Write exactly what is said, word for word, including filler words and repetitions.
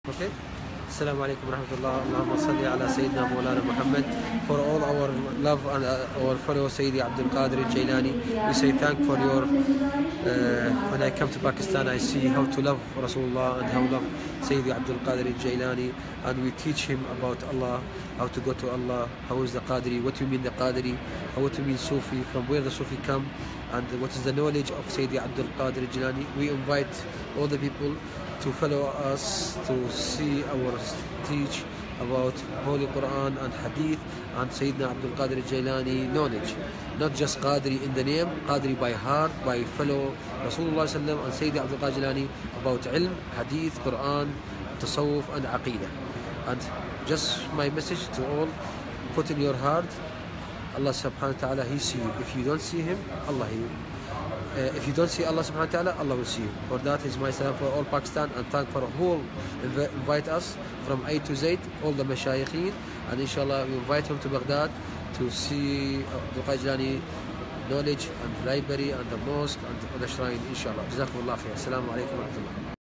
Okay. Assalamu alaikum warahmatullah. Allahumma salli ala Sayyidina Mawlana Muhammad. For all our love and uh, our fellow Sayyidi Abdul Qadir Jailani, we say thank for your. Uh, when I come to Pakistan, I see how to love Rasulullah and how to love Sayyidi Abdul Qadir Jailani, and we teach him about Allah, how to go to Allah, how is the Qadri, what you mean the Qadri, how what you mean Sufi, from where the Sufi come, and what is the knowledge of Sayyidi Abdul Qadir Jailani. We invite all the people to follow us to see our teach about Holy Quran and Hadith and Sayyidina Abdul Qadir Jailani knowledge. Not just Qadri in the name, Qadri by heart, by fellow Rasulullah Sallam and Sayyidina Abdul Qadir Jailani about ilm, Hadith, Quran, Tasawwuf and Aqidah. And just my message to all, put in your heart, Allah subhanahu wa ta'ala, He see you. If you don't see Him, Allah He Uh, if you don't see Allah subhanahu wa ta'ala, Allah will see you. For that is my salam for all Pakistan, and thank for who inv invite us from A to Z, all the mashayikhin, and inshallah we invite him to Baghdad to see Abdul Qadir Jailani knowledge and library and the mosque and the shrine, inshallah. Jazakumullah khair. Assalamu alaikum wa rahmatullah.